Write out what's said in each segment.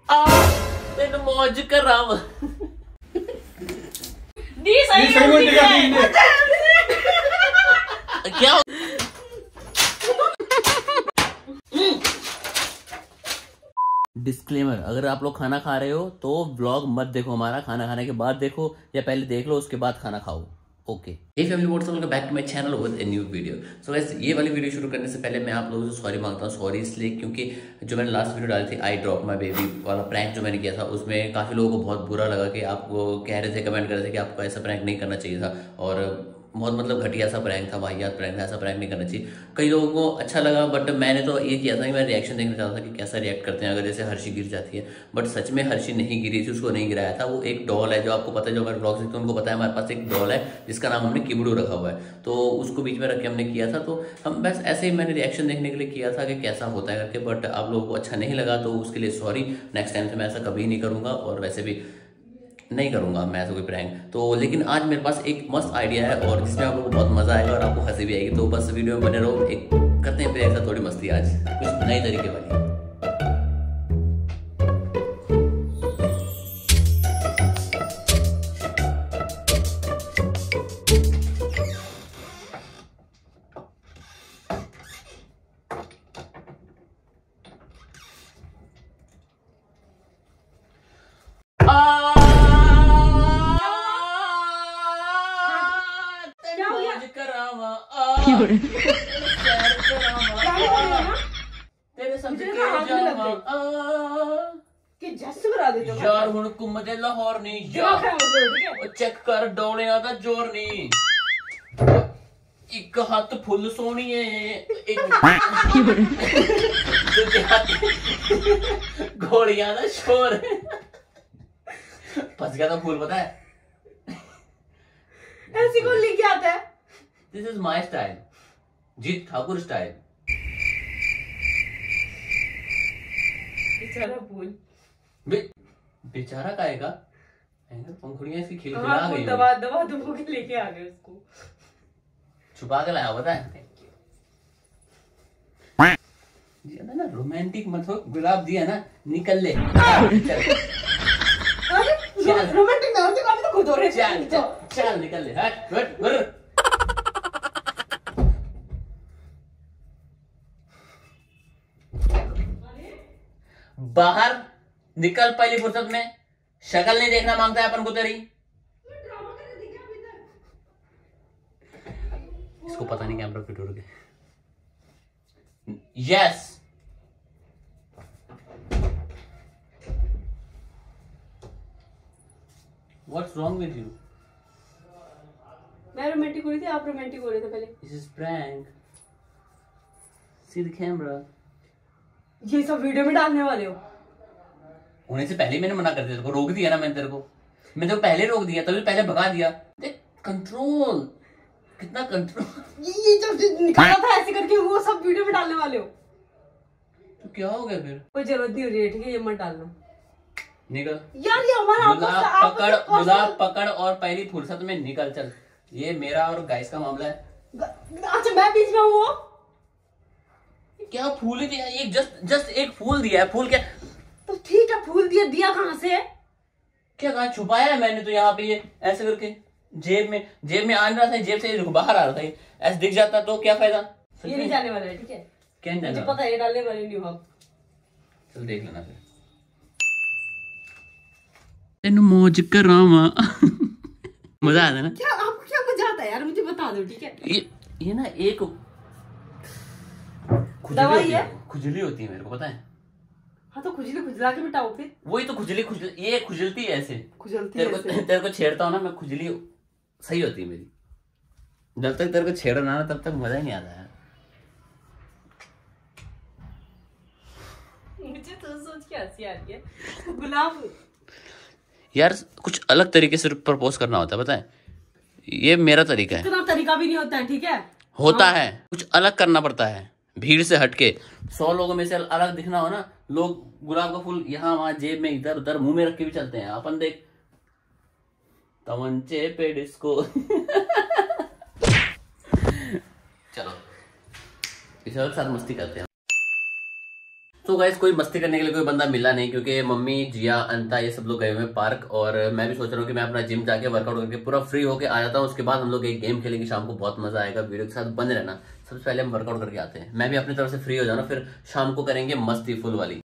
आ तेन मौज कराव दी सही क्या डिस्क्लेमर, अगर आप लोग खाना खा रहे हो तो व्लॉग मत देखो हमारा, खाना खाने के बाद देखो या पहले देख लो उसके बाद खाना खाओ। Okay hey family what's up, welcome back to my channel with a new video. So guys, ये वाली वीडियो शुरू करने से पहले मैं आप लोगों से सॉरी मांगता हूँ। सॉरी इसलिए क्योंकि जो मैंने लास्ट वीडियो डाली थी आई ड्रॉप माय बेबी वाला प्रैंक जो मैंने किया था, उसमें काफ़ी लोगों को बहुत बुरा लगा कि आपको कह रहे थे, कमेंट कर रहे थे कि आपको ऐसा प्रैंक नहीं करना चाहिए था और बहुत मतलब घटिया सा प्रैंक था, वाहियात प्रैंक था, ऐसा प्रैंक नहीं करना चाहिए। कई लोगों को अच्छा लगा, बट मैंने तो ये किया था कि मैं रिएक्शन देखना चाहता था कि कैसा रिएक्ट करते हैं अगर जैसे हर्षी गिर जाती है। बट सच में हर्षी नहीं गिरी थी, उसको नहीं गिराया था। वो एक डॉल है, जो आपको पता है, जो हमारे ब्लॉग देखते हैं उनको पता है, हमारे पास एक डॉल है जिसका नाम हमने किबड़ू रखा हुआ है, तो उसको बीच में रख के हमने किया था। तो हम बस ऐसे ही मैंने रिएक्शन देखने के लिए किया था कि कैसा होता है करके, बट आप लोगों को अच्छा नहीं लगा तो उसके लिए सॉरी। नेक्स्ट टाइम से मैं ऐसा कभी नहीं करूँगा और वैसे भी नहीं करूंगा मैं ऐसा कोई प्रैंक। तो लेकिन आज मेरे पास एक मस्त आइडिया है और जिसमें आप लोगों को बहुत मजा आएगा और आपको हंसी भी आएगी। तो बस वीडियो में बने रहो, एक करते हैं फिर ऐसा थोड़ी मस्ती आज कुछ नए तरीके वाली। तेरे संग यार हुण घूमदे लाहौर नहीं यार, चेक कर डोलियां दा जोर नहीं, एक हाथ फुल सोनी है, एक गोलियां दा शोर है। फंस गया था फूल, पता है ऐसी कौन लेके आता है? This is my style, Jeet Thakur style. बेचारा फूल, बेचारा काएगा, पंखुड़ियां इसकी खिलखिला गई, दवा दवा दबो के लेके आ गए, उसको छुपा के लाया, पता है ना। रोमांटिक मत हो, गुलाब दिया ना, निकल ले। रोमांटिक ना होती तो खुद हो रहे। चल निकल ले, हट। बाहर निकल पहली फुर्सत में, शक्ल नहीं देखना मांगता है अपन को तेरी। इसको पता नहीं कैमरा फिट हो गया। Yes what's wrong with you? मैं रोमांटिक हो रही थी, आप रोमांटिक हो रहे थे पहले। This is prank, see the camera. ये सब वीडियो में डालने वाले हो? होने से पहले मैंने मना कर दिया, तेरे को रोक दिया ना मैंने, तेरे को मैंने तो पहले रोक दिया, तभी पहले भगा दिया। देख कंट्रोल, कितना कंट्रोल। ये जब निकाला था ऐसे करके, वो सब वीडियो में डालने वाले हो? तो क्या हो गया फिर? कोई जरूरत नहीं हो रही है, ठीक है, ये मत डालना। निकल यार, ये हमारा गुलाब पकड़ और पहली फुर्सत में निकल। चल, ये मेरा और गाइस का मामला है। अच्छा, मैं बीच में हूँ? क्या फूल ही दिया, एक जस्ट एक फूल दिया है। फूल क्या? तो ठीक है, फूल दिया कहाँ से? क्या कहा छुपाया है मैंने तो यहाँ पे, ये ऐसे करके जेब में आ रहा था, जेब से बाहर आ रहा था, ऐसे दिख जाता तो क्या फायदा। ये नहीं जाने वाला है, ठीक है, क्या नहीं मुझे पता है, ये डालने वाले नहीं हो आप। चल देख लेना फिर। तेन मौज करावा। मजा आता है ना? क्या आपको क्या मजा आता है यार, मुझे बता दो, ठीक है। ये ना एक दवाई है, खुजली होती है, मेरे को पता है। हाँ तो खुजला के मिटाओ फिर। वही तो खुजली ये खुजलती है ऐसे, खुजलती है ऐसे। तेरे को छेड़ता हूँ ना मैं, खुजली सही होती है मेरी। जब तक तेरे को छेड़ो ना तब तक मजा ही नहीं आता है। मुझे तो सोच के हंसी आ रही है। गुलाब यार कुछ अलग तरीके से प्रपोज करना होता है, पता है, ये मेरा तरीका है। इतना तरीका भी नहीं होता है, ठीक है, होता है, कुछ अलग करना पड़ता है, भीड़ से हटके। 100 लोगों में से अलग दिखना हो ना, लोग गुलाब का फूल यहाँ वहां जेब में इधर उधर मुंह में रख के भी चलते हैं। अपन देख तमंचे पे डिस्को। चलो इस साथ मस्ती करते हैं। तो गाइस कोई मस्ती करने के लिए कोई बंदा मिला नहीं, क्योंकि मम्मी, जिया, अंता ये सब लोग गए हुए हैं पार्क, और मैं भी सोच रहा हूँ कि मैं अपना जिम जाके वर्कआउट करके पूरा फ्री होके आ जाता हूँ। उसके बाद हम लोग एक गेम खेलेंगे शाम को, बहुत मजा आएगा। वीडियो के साथ बने रहना। सबसे पहले हम वर्कआउट करके आते हैं, मैं भी अपनी तरफ से फ्री हो जाना, फिर शाम को करेंगे मस्ती फुल वाली।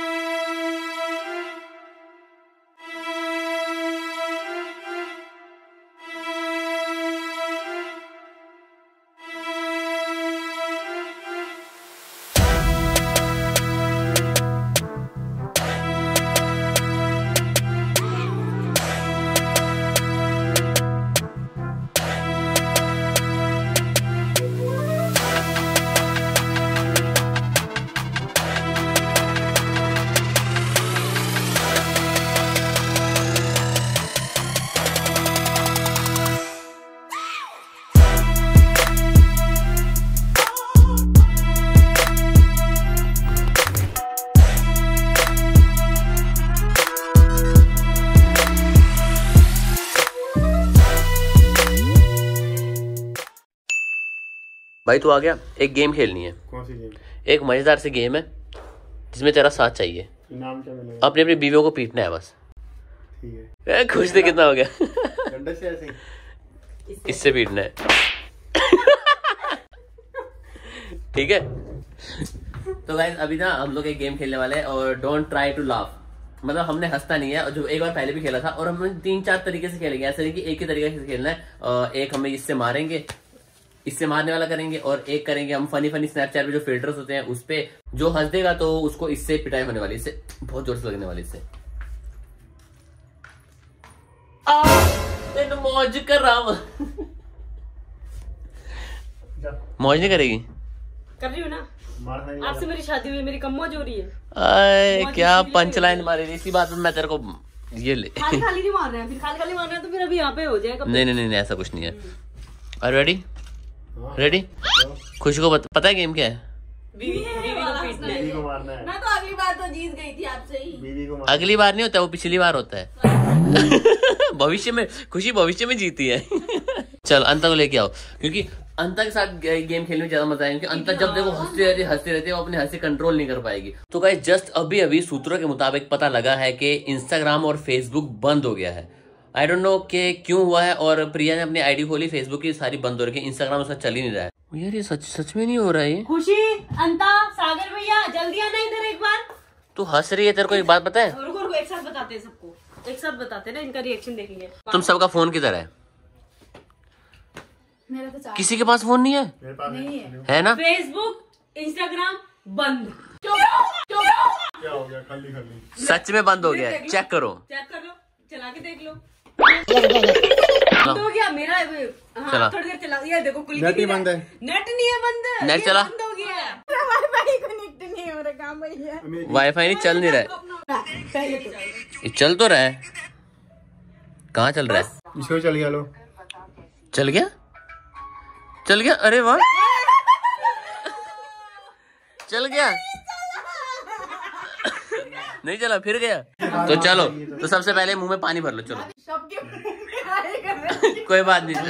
भाई तू आ गया, एक गेम खेलनी है। कौन सी गेम? एक मजेदार सी गेम है जिसमें तेरा साथ चाहिए। नाम क्या मिलेगा? अपनी अपनी बीवियों को पीटना है बस। ठीक है। खुश थे कितना हो गया? डंडे से ऐसे ही? इससे पीटना है। ठीक है। तो गाइस अभी ना हम लोग एक गेम खेलने वाले हैं, और डोंट ट्राई टू लाफ। मतलब हमने हंसता नहीं है, जो एक बार पहले भी खेला था, और हमने 3-4 तरीके से खेलेंगे। ऐसा नहीं कि एक ही तरीके से खेलना है। एक हमें इससे मारेंगे, इससे मारने वाला करेंगे, और एक करेंगे हम फनी स्नैपचैट पे जो फिल्टर्स होते हैं उस पे, जो हंस देगा तो उसको इससे पिटाई होने वाली, इससे बहुत जोर से लगने वाली। इससे मौज कर रहा हूं। मौज नहीं करेगी? कर रही हूँ ना, आपसे मेरी शादी हुई, मेरी कम मौज हो रही है। आए क्या पंच लाइन मारी थी, इसी बात में मैं तेरे को ये ले। खाली नहीं मार रहे हैं, फिर खाली मार रहे हैं तो फिर अभी यहाँ पे हो जाएगा। नहीं ऐसा कुछ नहीं है। Are ready? रेडी? खुशी को पता है गेम क्या है? बीवी को मारना है। मैं तो अगली बार तो जीत गई थी आपसे ही। बीवी को मारना। अगली बार नहीं होता, वो पिछली बार होता है। भविष्य में खुशी भविष्य में जीती है। चल अंता को लेके आओ, क्योंकि अंता के साथ गेम खेलने में ज्यादा मजा आएगा, क्योंकि अंता जब देखो हंसती रहती है, वो अपनी हंसी कंट्रोल नहीं कर पाएगी। तो गाइस जस्ट अभी सूत्रों के मुताबिक पता लगा है कि इंस्टाग्राम और फेसबुक बंद हो गया है। आई डोंट नो कि क्यों हुआ है, और प्रिया ने अपनी आईडी खोली, फेसबुक की सारी बंद हो रही है, इंस्टाग्राम उसका चल ही नहीं रहा है। यार ये सच में नहीं हो रहा है। खुशी, अंता, सागर भैया जल्दी आना इधर एक बार। तू हंस रही है, तेरे को एक बात पता है? रुको एक साथ बताते हैं सबको, एक साथ बताते हैं ना, इनका रिएक्शन देखेंगे। तुम सबका फोन किधर है? मेरा तो किसी के पास फोन नहीं है? नहीं है ना? फेसबुक, इंस्टाग्राम बंद। क्या हो गया? खाली सच में बंद हो गया है, चेक करो, चला के देख लो। बंद हो गया मेरा। हाँ, थोड़ी देर चला, ये देखो नेट बंद है। नेट नहीं है बंद, नेट चला, बंद हो गया। वाईफाई कनेक्ट नहीं हो रहा भैया, वाईफाई नहीं चल नहीं रहा है। तो चल तो रहा है, कहाँ चल रहा है? इसको चल गया। लो चल गया। अरे वाह, चल गया। नहीं चला, फिर गया। तो चलो, तो सबसे पहले मुंह में पानी भर लो। चलो कोई बात नहीं,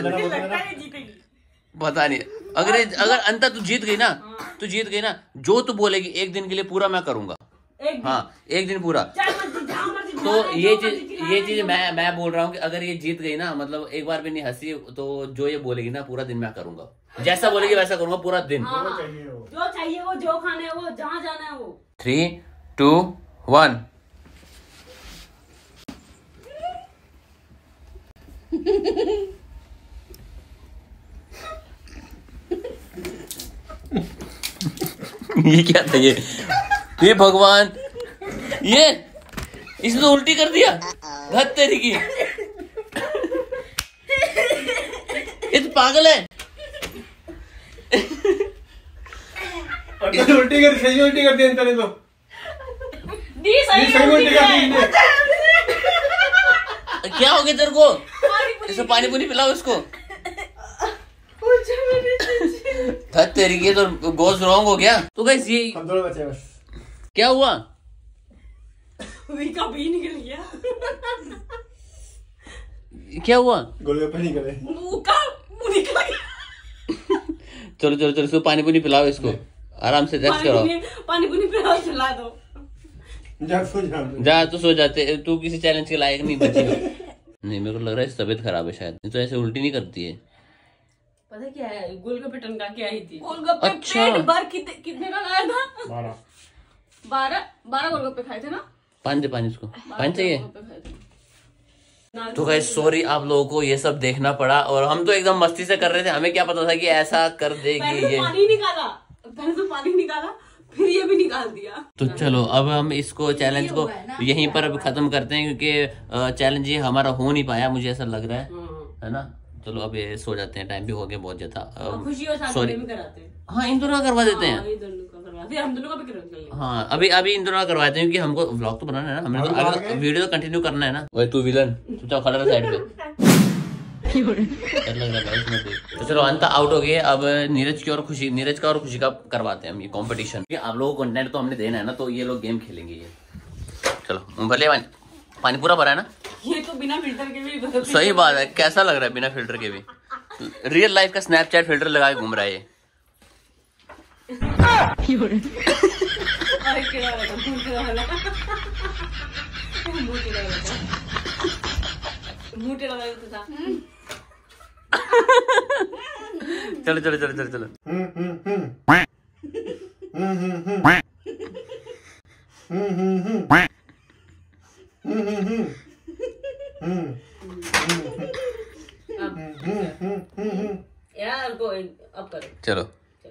पता नहीं। अगर अंता तू जीत गई ना, जो तू बोलेगी एक दिन के लिए पूरा मैं करूंगा। हाँ, एक दिन पूरा। तो ये चीज मैं बोल रहा हूँ कि अगर ये जीत गई ना, मतलब एक बार भी नहीं हंसी, तो जो ये बोलेगी ना पूरा दिन मैं करूंगा, जैसा बोलेगी वैसा करूंगा पूरा दिन। जो चाहिए वो, जो खाना है वो, जहाँ जाना है वो। 3, 2, 1। ये क्या था? ये भगवान, इसने तो उल्टी कर दिया। धत तेरी की, ये तो पागल है। उल्टी कर, सही उल्टी कर दी अंतर ने तो। सही उल्टी कर दी। क्या हो गया तेरे को? इसे पानी पुनी पिलाओ इसको। धत तेरी की, तो गोश्त रॉन्ग हो गया। तो गाइस ये हम दोनों बचे बस। क्या हुआ? का भी निकल गया। क्या हुआ? गोलगप्पे निकले। मुंह निकल गया। चलो इसको पानी पुनी पिलाओ इसको। आराम से रेस्ट करो। पानी पुनी पिलाओ, चला दो। जा सो जा। जा तो सो जाते, तू किसी चैलेंज के लायक नहीं बची हो। नहीं मेरे को लग रहा है तबीयत खराब है शायद, नहीं तो ऐसे उल्टी नहीं करती है। पता क्या है, गोलगप्पे टनका के आई थी। गोलगप्पे अच्छा। पेट भर कितने का खाया था? 12 गोलगप्पे खाए थे ना। 5 उसको 5 चाहिए। तो गाइस सॉरी आप लोगों को ये सब देखना पड़ा, और हम तो एकदम मस्ती से कर रहे थे, हमें क्या पता था कि ऐसा कर देगी ये। पानी निकाला, फिर ये भी निकाल दिया। तो चलो अब हम इसको चैलेंज को यहीं पर अब खत्म करते हैं, क्योंकि चैलेंज ये हमारा हो नहीं पाया, मुझे ऐसा लग रहा है ना। चलो अब ये सो जाते हैं, टाइम भी हो गया बहुत ज्यादा। खुशी और साथ में कराते हैं। हाँ इन दोनों का करवा देते हैं। हम दोनों का भी कर लेंगे। हाँ अभी इन दोनों का करवाते हैं, क्योंकि हमको व्लॉग तो बनाना है ना, हमें तो अगर वीडियो तो कंटिन्यू करना है ना। वही तू विलन, चुपचाप खड़ा रहा साइड पे। लग रहा है तो चलो अंत आउट हो गए। अब नीरज का और खुशी का करवाते हैं हम ये कंपटीशन। आप लोगों को कंटेंट तो हमने देना है ना, तो ये लोग गेम खेलेंगे ये। चलो भले पानी पूरा भरा है ना। ये तो बिना फिल्टर के भी सही बात है, कैसा लग रहा है बिना फिल्टर के भी। रियल लाइफ का स्नैपचैट फिल्टर लगा के घूम रहा है ये। चलो चलो चलो चलो चलो। यार को अब करो। चलो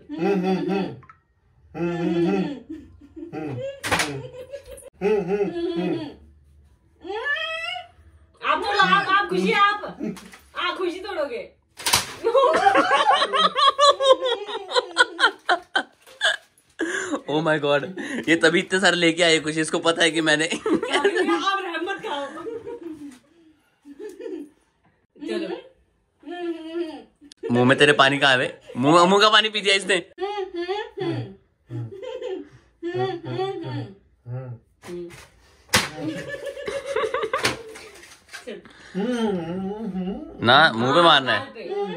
आप तोड़ो, आप खुशी, आप खुशी तोड़ोगे। ओ माय गॉड, ये तभी इतने सारे लेके आए खुशी, इसको पता है कि मैंने। आप रहमत खाओ। चलो मुंह में तेरे पानी कहाँ है? मुंह का पानी पी दिया इसने। ना मुंह पे मारना है।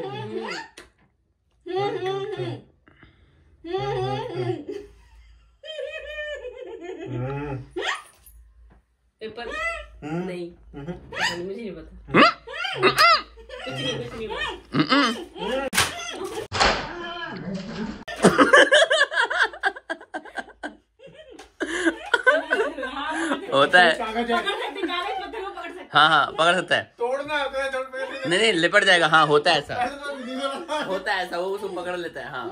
पेपर नहीं, मुझे नहीं पता। कुछ नहीं होता है। हाँ पकड़ सकता है। तोड़ना है नहीं लिपट जाएगा। हाँ होता है ऐसा, होता है ऐसा, वो उसको पकड़ लेता है।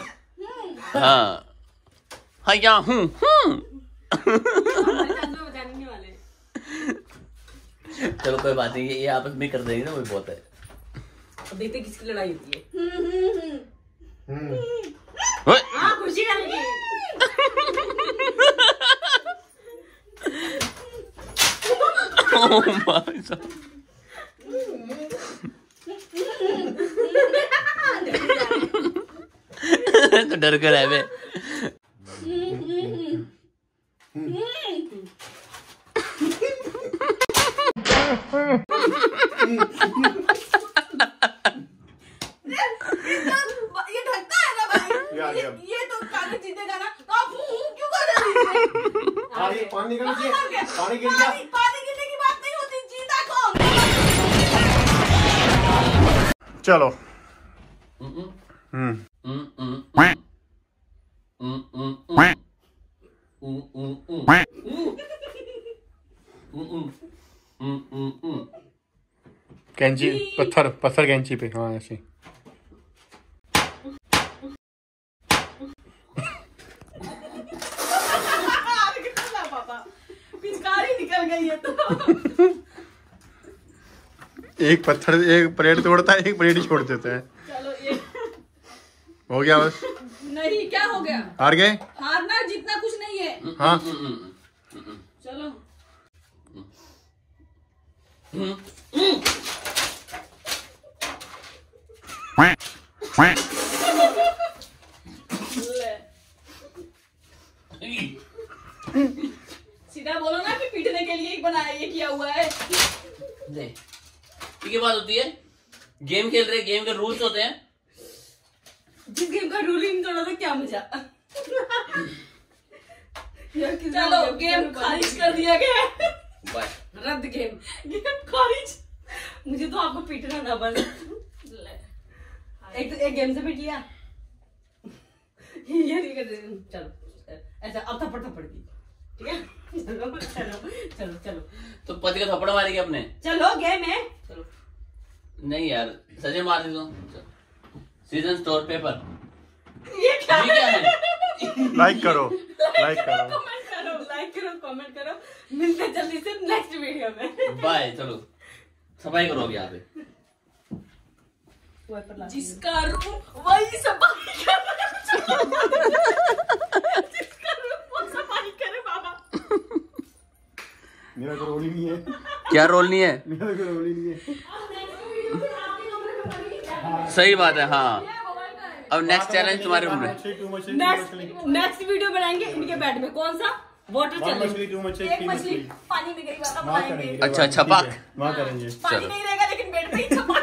हाँ यहाँ हूँ। चलो कोई बात नहीं, ये आपस में कर देंगे ना, वही बहुत है। अब देखते किसकी लड़ाई होती है। खुशी करेंगे। तो डर कर है वे। ये ढकता है ना भाई। ये तो कागज जीतेगा ना, तो आप क्यों कर रहे हैं? पानी निकल गया, पानी गिर गया। पानी गिरने की बात नहीं होती, जीता कौन? चलो कैंची पत्थर कैंची पे। हाँ ऐसे पिचकारी निकल गई है तो। एक पत्थर एक प्लेट तोड़ता है, एक प्लेट ही छोड़ देता है। चलो ये हो गया बस। नहीं क्या हो गया? हार गए। हारना जीतना कुछ नहीं है। हाँ चलो सीधा बोलो ना कि पीटने के लिए ही बनाया, ये किया हुआ है। ठीक है, बात होती है, गेम खेल रहे, गेम के रूल्स होते हैं। जिस गेम का रूल ही नहीं तोड़ा तो क्या मजा। चलो गेम खारिज कर दिया गया। बाय। रद्द गेम खारिज। मुझे तो आपको पीटना था बस। एक गेम से पीट लिया। ये नहीं कर। चलो ऐसा अब थप्पड़ की, ठीक है? चलो चलो चलो चलो। तो पति का थप्पड़ मारेगी अपने। चलो गेम है। चलो नहीं यार सजे मार दी तो। Season store paper. ये क्या है? लाइक करो लाइक करो कमेंट करो। मिलते हैं जल्दी से नेक्स्ट वीडियो में। बाय। चलो सफाई करो अब यहाँ पे। जिसका रूम वही सफाई करे। जिसका रूम वो सफाई करे बाबा। मेरा कोई रोल ही नहीं है। क्या रोल नहीं है? मेरा कोई रोल ही नहीं है। सही बात है। हाँ अब नेक्स्ट चैलेंज तुम्हारे रूम में। नेक्स्ट वीडियो बनाएंगे इनके बेड में। कौन सा? Water challenge. एक मछली पानी में गई वाला बनाएंगे। अच्छा छपाक वहाँ करेंगे। पानी नहीं रहेगा लेकिन बेड पे ही छपाक।